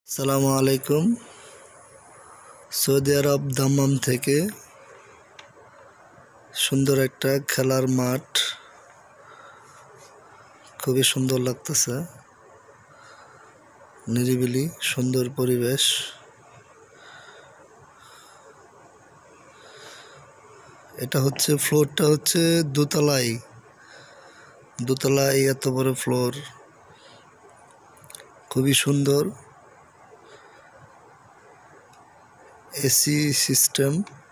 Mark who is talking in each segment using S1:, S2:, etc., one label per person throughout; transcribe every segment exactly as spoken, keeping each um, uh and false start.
S1: আসসালামু আলাইকুম। সৌদি আরব দাম্মাম থেকে সুন্দর একটা খেলার মাঠ, খুবই সুন্দর লাগতেছে, নিরিবিলি সুন্দর পরিবেশ। এটা হচ্ছে ফ্লোরটা হচ্ছে দোতলায় দোতলায় এত বড় ফ্লোর, খুবই সুন্দর, এসি সিস্টেম।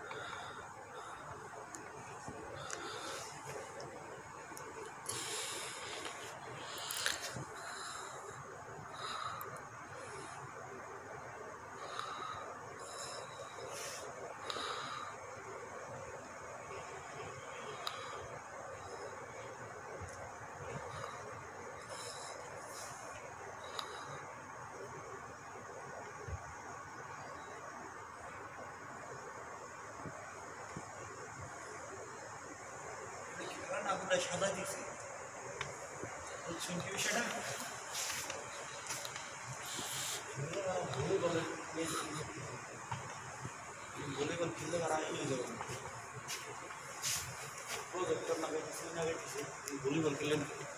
S2: সাদা দিছি সেটা ভলিবল খেলতে আর আগে যাবো প্রজেক্টর না ভলিবল খেলেন।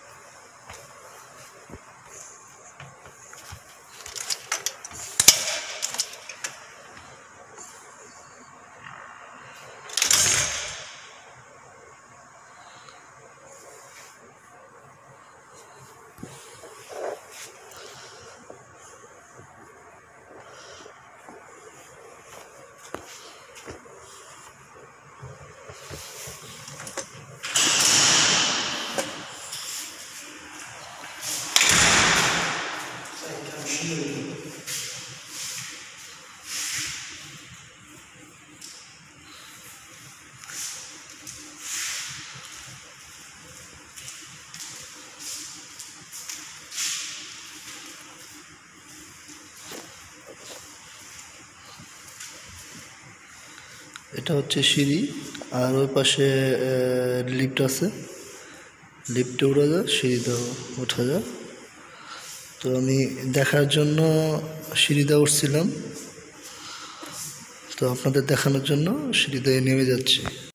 S1: এটা হচ্ছে সিঁড়ি, আর ওই পাশে লিফট আছে, লিফটে উঠা যায়, সিঁড়িতেও ওঠা যায়। তো আমি দেখার জন্য সিঁড়িতে উঠছিলাম, তো আপনাদের দেখানোর জন্য সিঁড়িতে নেমে যাচ্ছি।